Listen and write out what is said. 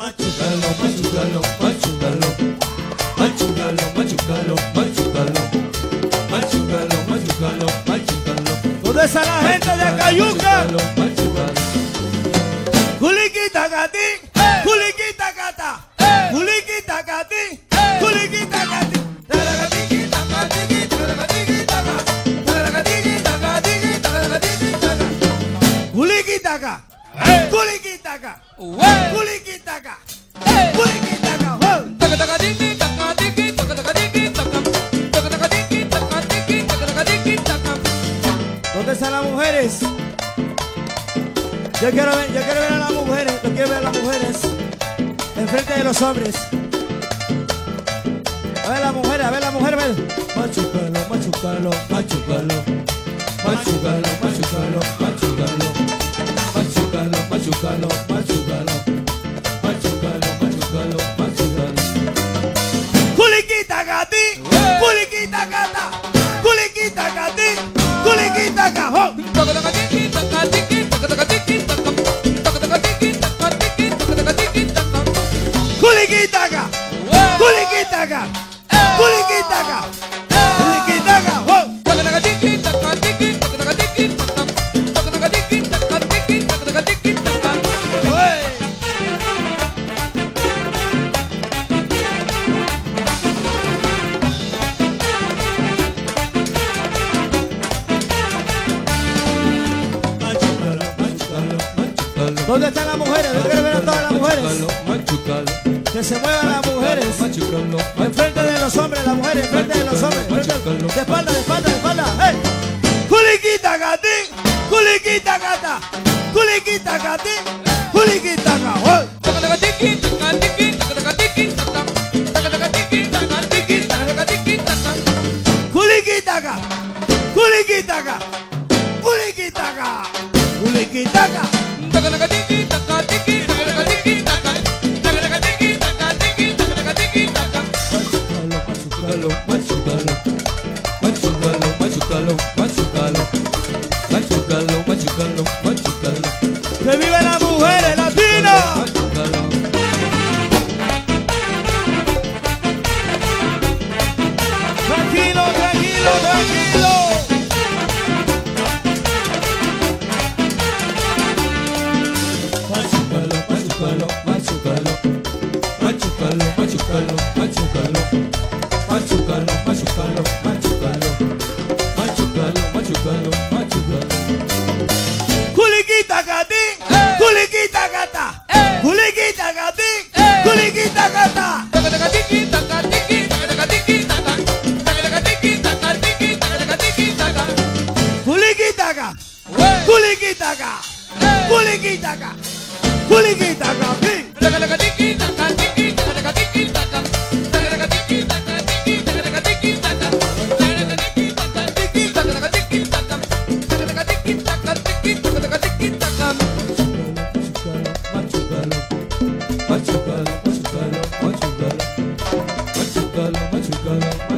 Machucalo, machucalo, machucalo. Machucalo, machucalo, machucalo. Machucalo, machucalo, machucalo. ¿Dónde está la gente de Cayuca? Machucalo. Culiquita cati, culiquita cata, culiquita cati, culiquita cati. Culiquitaca, culiquitaca, culiquitaca, culiquitaca. ¿Dónde están las mujeres? Yo quiero ver a las mujeres, yo quiero ver a las mujeres enfrente de los hombres. A ver la mujer, a ver la mujer, a ver. Machucalo, machucalo, machucalo. Machucalo, machucalo, machucalo. Machucalo, machucalo, machucalo. Machucalo, machucalo, machucalo. Culiquita gati, culiquita gata, culiquita gati, culiquita cajón. Culiquitaca, culiquitaca, culiquitaca, culiquitaca, oh. ¿Dónde están las mujeres? Yo quiero ver a todas las mujeres. Machucalo, Que se muevan las mujeres. machucalo. Enfrente de los hombres, las mujeres, enfrente de los hombres. De espalda, de espalda, de espalda. ¡Hey! Culiquita gati, culiquita gata, culiquita gati, culiquita cajón. Culiquitaca, culiquitaca, culiquitaca, culiquitaca. Machucalo, machucalo. Machucalo, machucalo, machucalo. Machucalo, machucalo, machucalo. ¡Que vivan las mujeres latinas! Machucalo. Tranquilo, tranquilo, tranquilo. Machucalo, machucalo, machucalo. Machucalo, machucalo, machucalo. Machucalo, machucalo, machucalo. Machucalo, machucalo, machucalo. Culiquita gati, culiquita gata, culiquita gati, culiquita gata. Culiquitaca, culiquitaca, culiquitaca, culiquitaca. Machucalo, machucalo, machucalo. Machucalo, machucalo, machucalo.